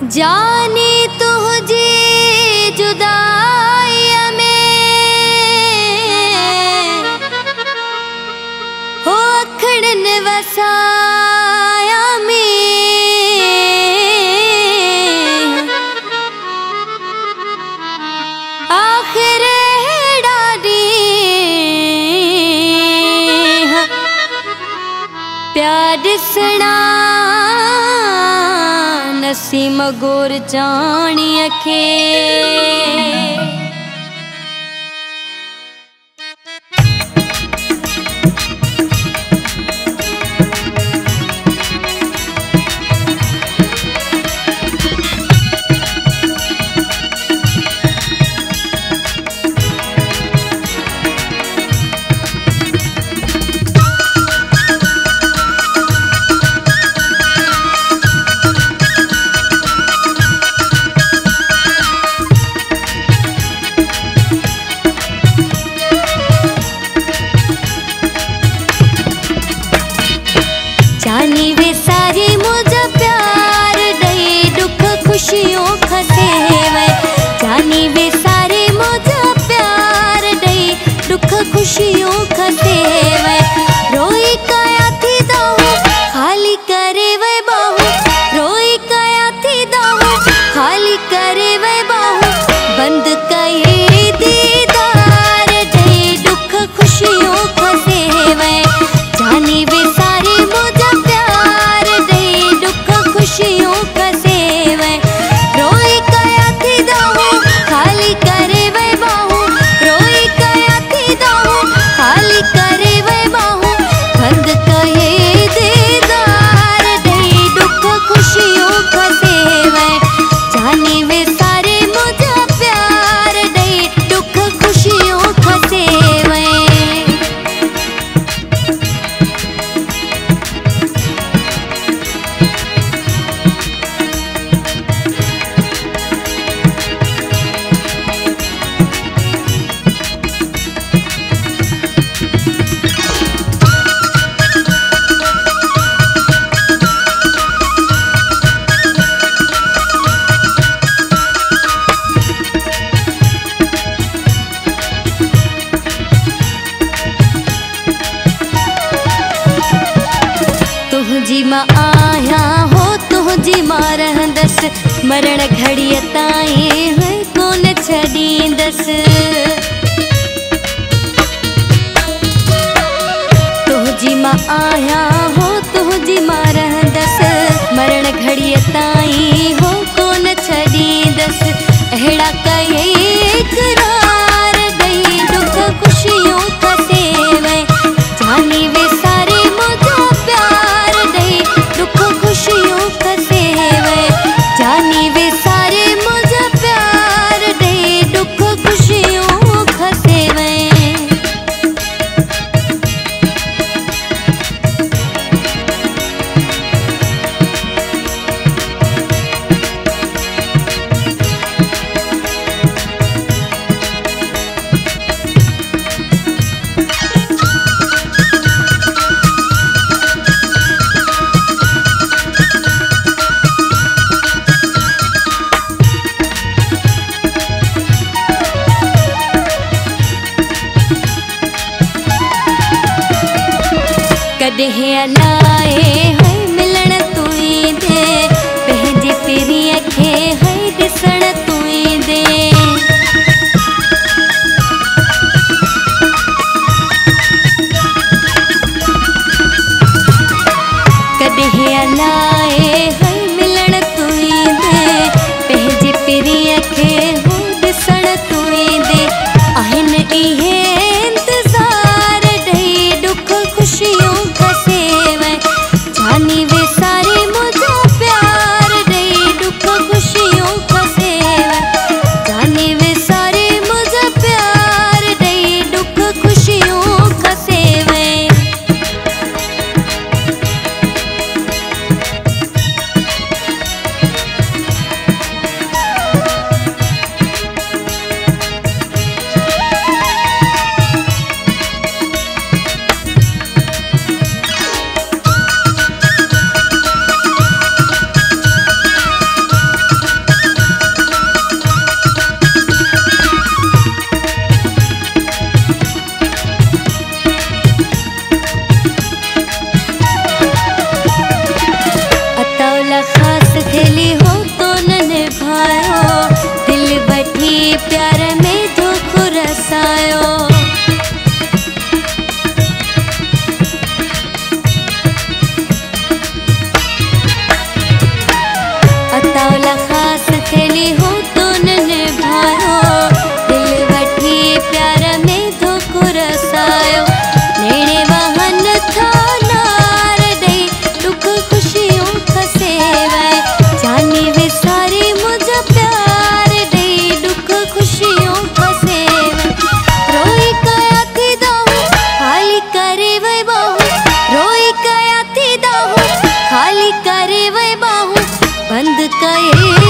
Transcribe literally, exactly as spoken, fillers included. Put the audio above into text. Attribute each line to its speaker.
Speaker 1: जानी तुझे जुदाई में हो अखड़न वसाया में आखिर डाली प्यार सना नसीम गोर जानी अखे जानी वे सारी मुझे प्यार दई दुख खुशियों खसे वे जानी वे सारी मुझे प्यार दई दुख खुशियों खसे वे रोई काया थी दाहू खाली करे वे बाहू रोई काया थी दाहू खाली करे वे बाहू बंद कये दीदार दई दुख खुशियों खसे वे जानी वे सारी मुझे खुशियों कसे वे रोई कया थी दाहू खाली करे वे बाहू रोई कया थी दाहू खाली करे वे बाहू बंद कये दीदार दई दुख खुशियों कसे वे जानी वे सारे मुझे प्यार दई दुख खुशियों कसे वे तुझी मां आया हो तुझी मां रहंदस मरण घड़ीअ ताईं है कोन छॾींदस तुझी मां आया हो तुझी मां रहंदस मरण घड़ीअ ताईं हो कोन छॾींदस अहिड़ा कये इकरार दई दुख खुशियों कसे वे जानी वे सारे मुझे प्यार दई दुख खुशियों कसे वे जानी वे सारे मुझे प्यार दई दुख खुशियों कसे वे कॾहिं अलाए है मिलण तुई दे पंहिंजी पिरीअ खे है ॾिसण तुई दे कॾहिं अलाए है मिलण तुई दे पंहिंजी पिरीअ खे है ॾिसण तुई दे आहिनि इहे इंतज़ार दई दुख खुशियों कसे वे जानी वे सारे मुझे प्यार दई दुख खुशियों कसे वे जानी वे सारे मुझे प्यार दई दुख खुशियों कसे वे कहे